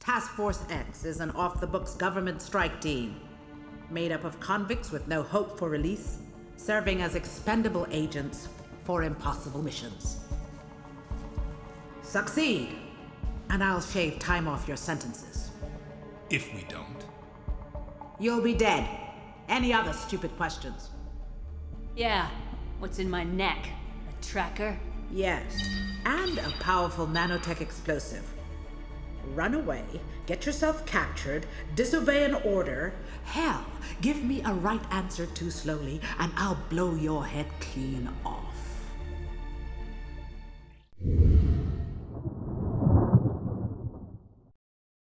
Task Force X is an off-the-books government strike team, made up of convicts with no hope for release, serving as expendable agents for impossible missions. Succeed, and I'll shave time off your sentences. If we don't? You'll be dead. Any other stupid questions? Yeah. What's in my neck? A tracker? Yes, and a powerful nanotech explosive. Run away, get yourself captured, disobey an order. Hell, give me a right answer too slowly, and I'll blow your head clean off.